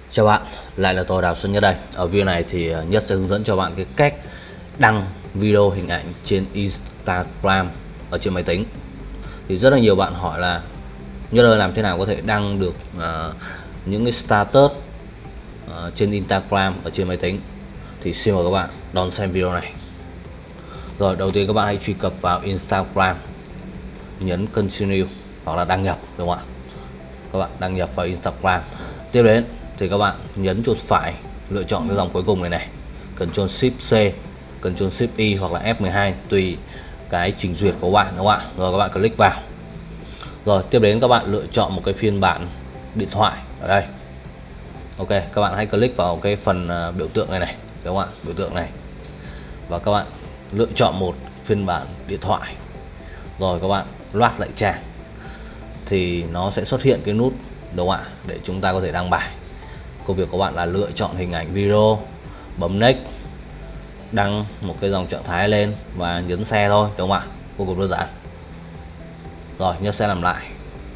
Chào bạn, lại là tôi Đào Xuân Nhất đây. Ở video này thì Nhất sẽ hướng dẫn cho bạn cái cách đăng video hình ảnh trên Instagram ở trên máy tính. Thì rất là nhiều bạn hỏi là Nhất ơi, làm thế nào có thể đăng được những cái status trên Instagram ở trên máy tính. Thì xin mời các bạn đón xem video này. Rồi, đầu tiên các bạn hãy truy cập vào Instagram, nhấn continue hoặc là đăng nhập, đúng không ạ? Các bạn đăng nhập vào Instagram. Tiếp đến thì các bạn nhấn chuột phải, lựa chọn cái dòng cuối cùng này, Ctrl Shift C, Ctrl Shift Y hoặc là F12 tùy cái trình duyệt của bạn, đúng không ạ? Rồi các bạn click vào. Rồi tiếp đến các bạn lựa chọn một cái phiên bản điện thoại ở đây. Ok, các bạn hãy click vào cái phần biểu tượng này, đúng không ạ? Biểu tượng này. Và các bạn lựa chọn một phiên bản điện thoại. Rồi các bạn loát lại trang thì nó sẽ xuất hiện cái nút, đúng không ạ, để chúng ta có thể đăng bài. Công việc của bạn là lựa chọn hình ảnh video, bấm next, đăng một cái dòng trạng thái lên và nhấn share thôi, đúng không ạ? Vô cùng đơn giản. Rồi Nhất sẽ làm lại.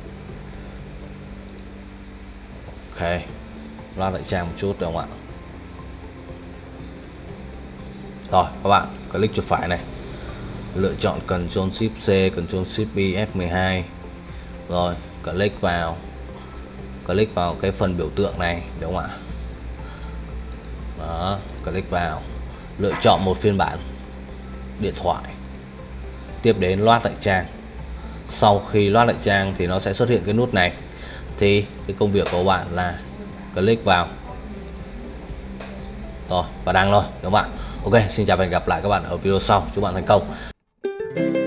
Ok, loát lại trang một chút, đúng không ạ? Rồi các bạn click chuột phải này, lựa chọn Ctrl Shift C, Ctrl Shift Y, F12. Rồi click vào cái phần biểu tượng này, đúng không ạ? Đó, click vào, lựa chọn một phiên bản điện thoại. Tiếp đến loát lại trang. Sau khi loát lại trang thì nó sẽ xuất hiện cái nút này. Thì cái công việc của bạn là click vào rồi và đăng thôi, đúng không ạ? Ok, xin chào và hẹn gặp lại các bạn ở video sau. Chúc bạn thành công.